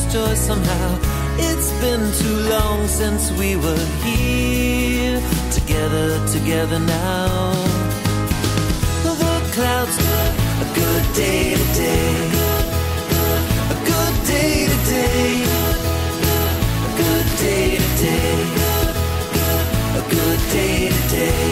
joy somehow. It's been too long since we were here, together now. The clouds, a good day today, a good day today, a good day today, a good day today.